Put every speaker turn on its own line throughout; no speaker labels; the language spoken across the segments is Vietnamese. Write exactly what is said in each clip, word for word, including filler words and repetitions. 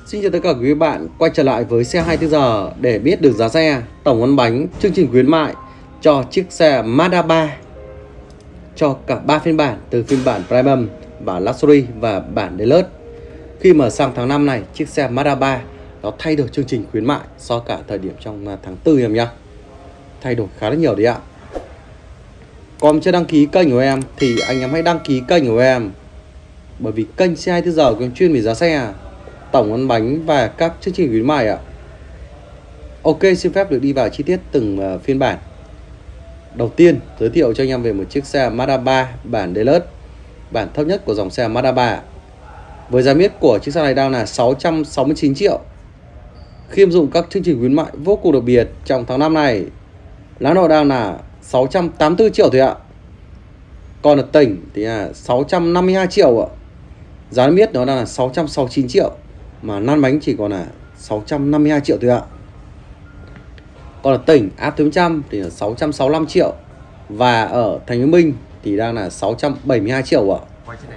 Xin chào tất cả quý bạn quay trở lại với xe hai mươi tư giờ để biết được giá xe, tổng ấn bánh, chương trình khuyến mại cho chiếc xe Mazda ba cho cả ba phiên bản, từ phiên bản Premium, bản Luxury và bản Deluxe. Khi mà sang tháng năm này, chiếc xe Mazda ba nó thay đổi chương trình khuyến mại so cả thời điểm trong tháng tư em nhá. Thay đổi khá là nhiều đấy ạ. Còn chưa đăng ký kênh của em thì anh em hãy đăng ký kênh của em, bởi vì kênh xe hai mươi tư giờ của em chuyên về giá xe, tổng ấn bánh và các chương trình khuyến mại ạ. Ok, xin phép được đi vào chi tiết từng uh, phiên bản. Đầu tiên giới thiệu cho anh em về một chiếc xe Mazda ba bản Deluxe, bản thấp nhất của dòng xe Mazda ba. Với giá miết của chiếc xe này đang là sáu trăm sáu mươi chín triệu. Khi áp dụng các chương trình khuyến mại vô cùng đặc biệt trong tháng năm này, giá nội đang là sáu trăm tám mươi tư triệu thôi ạ. Còn ở tỉnh thì là sáu trăm năm mươi hai triệu ạ. Giá miết nó đang là sáu trăm sáu mươi chín triệu, mà lăn bánh chỉ còn là sáu trăm năm mươi hai triệu thôi ạ. Còn ở tỉnh áp bốn trăm thì là sáu trăm sáu mươi lăm triệu, và ở thành phố Hồ Chí Minh thì đang là sáu trăm bảy mươi hai triệu ạ.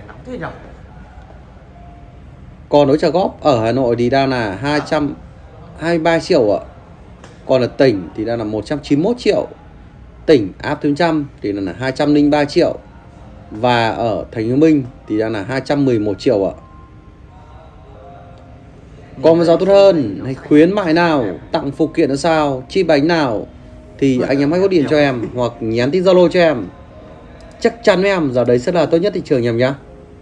Còn đối trả góp ở Hà Nội thì đang là hai trăm hai mươi ba triệu ạ. Còn ở tỉnh thì đang là một trăm chín mươi mốt triệu. Tỉnh áp bốn trăm thì là hai trăm lẻ ba triệu, và ở thành phố Hồ Chí Minh thì đang là hai trăm mười một triệu ạ. Còn một giá tốt hơn hay khuyến mại nào, tặng phụ kiện là sao, chi bánh nào, thì anh em hãy gọi điện cho em hoặc nhắn tin Zalo cho em. Chắc chắn với em giá đấy sẽ là tốt nhất thị trường em nhé.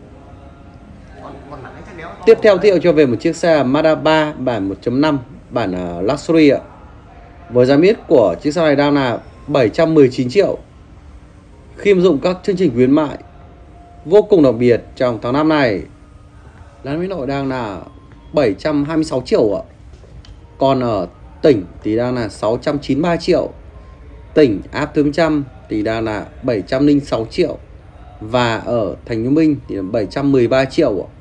Tiếp theo thiệu cho về một chiếc xe Mazda ba bản một chấm năm, bản uh, Luxury ạ. Với giá miết của chiếc xe này đang là bảy trăm mười chín triệu. Khi áp dụng các chương trình khuyến mại vô cùng đặc biệt trong tháng năm này, giá miết nội đang là bảy trăm hai mươi sáu triệu ạ. Còn ở tỉnh thì đang là sáu trăm chín mươi ba triệu. Tỉnh áp bốn trăm thì đang là bảy trăm lẻ sáu triệu, và ở thành phố Hồ Chí Minh thì là bảy trăm mười ba triệu ạ.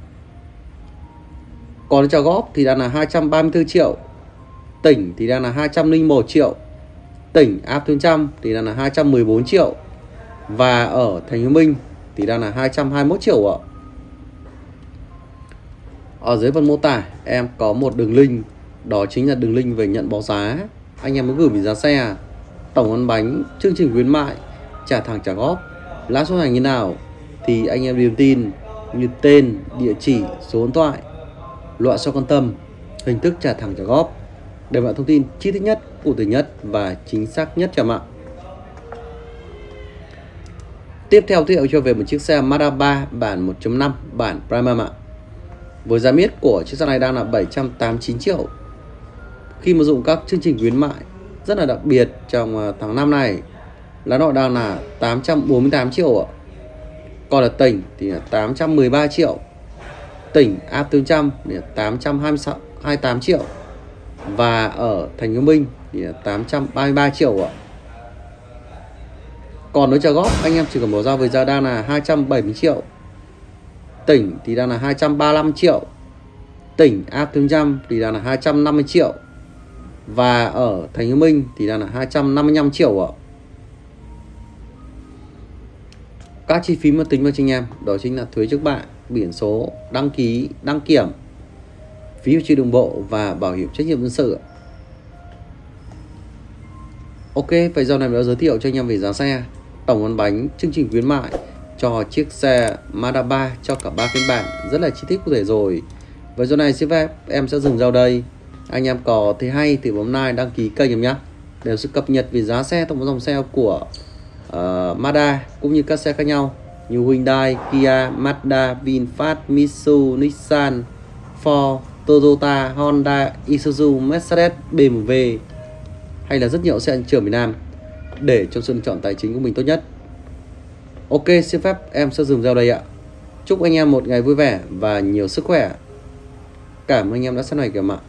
Còn trả góp thì đang là hai trăm ba mươi tư triệu. Tỉnh thì đang là hai trăm lẻ một triệu. Tỉnh áp bốn trăm thì đang là hai trăm mười bốn triệu, và ở thành phố Hồ Chí Minh thì đang là hai trăm hai mươi mốt triệu ạ. Ở dưới phần mô tả em có một đường link, đó chính là đường link về nhận báo giá. Anh em muốn gửi về giá xe, tổng ấn bánh, chương trình khuyến mại, trả thẳng trả góp, lãi suất hành như nào thì anh em điền tin như tên, địa chỉ, số điện thoại, loại so quan tâm, hình thức trả thẳng trả góp để mọi thông tin chi tiết nhất, cụ thể nhất và chính xác nhất cho bạn. Tiếp theo giới thiệu cho về một chiếc xe Mazda ba bản một chấm năm bản Premium ạ. Với giá miết của chiếc xe này đang là bảy trăm tám mươi chín triệu. Khi mà dùng các chương trình khuyến mại rất là đặc biệt trong tháng năm này, giá nội đang là tám trăm bốn mươi tám triệu ạ. Còn ở tỉnh thì là tám trăm mười ba triệu. Tỉnh áp bốn trăm thì là tám trăm hai mươi tám triệu, và ở thành phố Hồ Chí Minh thì là tám trăm ba mươi ba triệu ạ. Còn đối trả góp anh em chỉ cần bỏ ra với giá đang là hai trăm bảy mươi triệu. Tỉnh thì đang là hai trăm ba mươi lăm triệu. Tỉnh áp bốn trăm thì đang là hai trăm năm mươi triệu, và ở thành phố Hồ Chí Minh thì đang là hai trăm năm mươi lăm triệu ạ. Các chi phí mà tính vào cho anh em đó chính là thuế trước bạ, biển số, đăng ký, đăng kiểm, phí bảo trì đường bộ và bảo hiểm trách nhiệm dân sự. Ok, vậy giờ này đã giới thiệu cho anh em về giá xe, tổng ấn bánh, chương trình khuyến mại cho chiếc xe Mazda ba cho cả ba phiên bản rất là chi tiết cụ thể rồi. Với giờ này xin phép em sẽ dừng giao đây. Anh em có thấy hay thì bấm like, đăng ký kênh em nhé, đều sẽ cập nhật về giá xe tổng dòng xe của uh, Mazda cũng như các xe khác nhau như Hyundai, Kia, Mazda, VinFast, Mitsubishi, Nissan, Ford, Toyota, Honda, Isuzu, Mercedes, bê em vê hay là rất nhiều xe ở miền Nam, để cho sự lựa chọn tài chính của mình tốt nhất. Ok, xin phép em sẽ dừng giao đây ạ. Chúc anh em một ngày vui vẻ và nhiều sức khỏe. Cảm ơn anh em đã xem này kìa ạ.